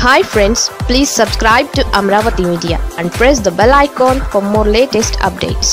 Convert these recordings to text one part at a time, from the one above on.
Hi friends, please subscribe to Amaravathi Media and press the bell icon for more latest updates.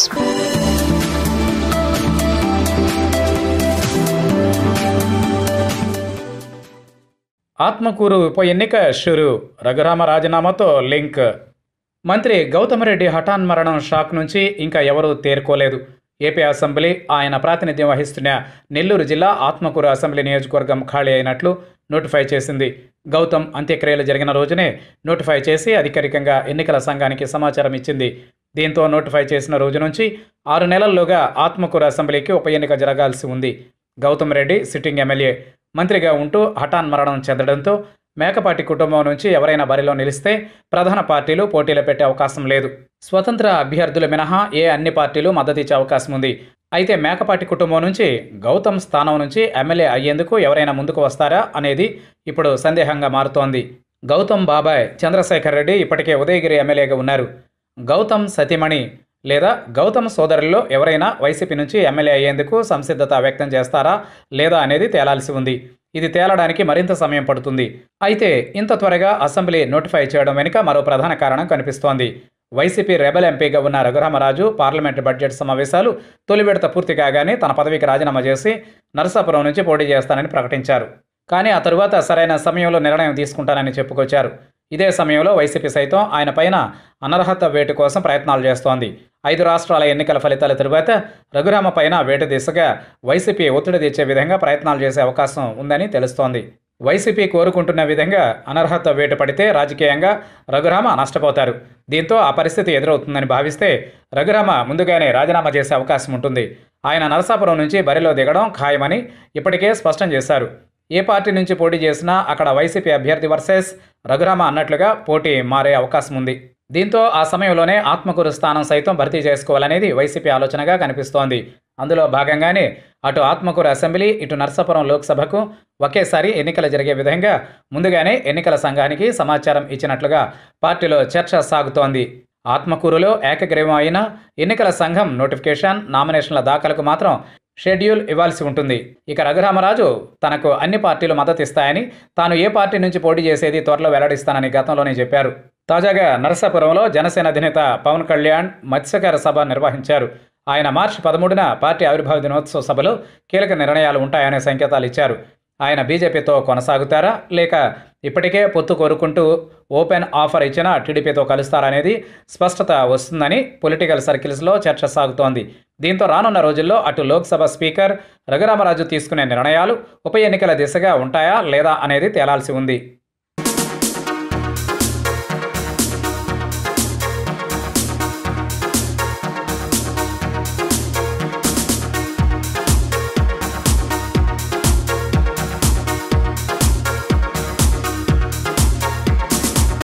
Atmakur ఉప ఎన్నిక షురు Raghurama రాజీనామాతో link. మంత్రి గౌతమ్ రెడ్డి హఠాన్ మరణం shock నుంచి ఇంకా ఎవరూ తేరుకోలేదు. ఏపీ అసెంబ్లీ ఆయన ప్రాతినిధ్యం వహిస్తున్న నెల్లూరు జిల్లా ఆత్మకూరు అసెంబ్లీ నియోజకవర్గం ఖాళీ అయినట్లు నోటిఫై చేసింది. గౌతమ్ అంత్యక్రియలు జరిగిన రోజునే నోటిఫై చేసి అధికారికంగా ఎన్నికల సంఘానికి సమాచారం ఇచ్చింది. దీంతో నోటిఫై చేసిన రోజు నుంచి 6 నెలల్లోగా ఆత్మకూరు అసెంబ్లీకి ఉప ఎన్నిక జరగాల్సి ఉంది. గౌతమ్ రెడ్డి సిట్టింగ్ ఎమ్మెల్యే మంత్రిగా ఉంటూ హఠాన్ మరణం చెందడంతో మేకపాటి కుటుంబం నుంచి ఎవరైనా బరిలో నిలిస్తే ప్రధాన పార్టీలు పోటీలు పెట్టే అవకాశం లేదు. స్వతంత్ర అభ్యర్థులు మినహా అన్ని పార్టీలు మద్దతిచ్చే అవకాశం ఉంది. అయితే మేకపాటి కుటుంబం నుంచి గౌతమ్ స్థానం నుంచి ఎమ్మెల్యే అయ్యేందుకు ఎవరైనా ముందుకు వస్తారా అనేది ఇప్పుడు సందేహంగా మారుతోంది. గౌతమ్ బాబాయ్ చంద్రశేఖర్ రెడ్డి ఇప్పటికే ఉదయగిరి ఎమ్మెల్యేగా ఉన్నారు. గౌతమ్ సతీమణి లేదా గౌతమ్ సోదరుల్లో ఎవరైనా వైసీపీ నుంచి ఎమ్మెల్యే అయ్యేందుకు సంసిద్ధత వ్యక్తం చేస్తారా లేదా అనేది తేలాల్సి ఉంది. ఇది తేలడానికి మరింత సమయం పడుతుంది. అయితే ఇంత త్వరగా అసెంబ్లీ నోటిఫై చేయడం వెనుక మరో ప్రధాన కారణం కనిపిస్తోంది. వైసీపీ రెబల్ ఎంపీగా ఉన్న రఘురామరాజు పార్లమెంటు బడ్జెట్ సమావేశాలు తొలి విడత పూర్తి కాగానే తన పదవికి రాజీనామా చేసి నరసాపురం నుంచి పోటీ చేస్తానని ప్రకటించారు. కానీ ఆ తరువాత సరైన సమయంలో నిర్ణయం తీసుకుంటానని చెప్పుకొచ్చారు. ఇదే సమయంలో వైసీపీ సైతం ఆయన పైన అనర్హత వేటు కోసం ప్రయత్నాలు చేస్తోంది. 5 రాష్ట్రాల ఎన్నికల ఫలితాల తరువాత రఘురామ పైన వేటు దిశగా వైసీపీ ఒత్తిడి తెచ్చే విధంగా ప్రయత్నాలు చేసే అవకాశం ఉందని తెలుస్తోంది. వైసీపీ కోరుకుంటున్న విధంగా అనర్హత వేటు పడితే రాజకీయంగా రఘురామ నష్టపోతారు. దీంతో ఆ పరిస్థితి ఎదురవుతుందని భావిస్తే రఘురామ ముందుగానే రాజీనామా చేసే అవకాశం ఉంటుంది. ఆయన నరసాపురం నుంచి బరిలో దిగడం ఖాయమని ఇప్పటికే స్పష్టం చేశారు. ఏ పార్టీ నుంచి పోటీ చేసినా అక్కడ వైసీపీ అభ్యర్థి వర్సెస్ రఘురామ అన్నట్లుగా పోటీ మారే అవకాశం ఉంది. దీంతో ఆ సమయంలోనే ఆత్మకూరు స్థానం సైతం భర్తీ చేసుకోవాలనేది వైసీపీ ఆలోచనగా కనిపిస్తోంది. అందులో భాగంగానే అటు ఆత్మకూరు అసెంబ్లీ ఇటు నర్సాపురం లోక్సభకు ఒకేసారి ఎన్నికలు జరిగే విధంగా ముందుగానే ఎన్నికల సంఘానికి సమాచారం ఇచ్చినట్లుగా పార్టీలో చర్చ సాగుతోంది. ఆత్మకూరులో ఏకగ్రీవం అయిన ఎన్నికల సంఘం నోటిఫికేషన్, నామినేషన్ల దాఖలకు మాత్రం షెడ్యూల్ ఇవ్వాల్సి ఉంటుంది. ఇక రఘురామరాజు తనకు అన్ని పార్టీలు మద్దతిస్తాయని, తాను ఏ పార్టీ నుంచి పోటీ చేసేది త్వరలో వెల్లడిస్తానని గతంలోనే చెప్పారు. తాజాగా నరసాపురంలో జనసేన అధినేత పవన్ కళ్యాణ్ మత్స్యకార సభ నిర్వహించారు. ఆయన మార్చి 13న పార్టీ ఆవిర్భావ దినోత్సవ సభలో కీలక నిర్ణయాలు ఉంటాయనే సంకేతాలు ఇచ్చారు. ఆయన బీజేపీతో కొనసాగుతారా లేక ఇప్పటికే పొత్తు కోరుకుంటూ ఓపెన్ ఆఫర్ ఇచ్చిన టీడీపీతో కలుస్తారనేది స్పష్టత వస్తుందని పొలిటికల్ సర్కిల్స్లో చర్చ సాగుతోంది. దీంతో రానున్న రోజుల్లో అటు లోక్సభ స్పీకర్ రఘురామరాజు తీసుకునే నిర్ణయాలు ఉప ఎన్నికల దిశగా ఉంటాయా లేదా అనేది తేలాల్సి ఉంది.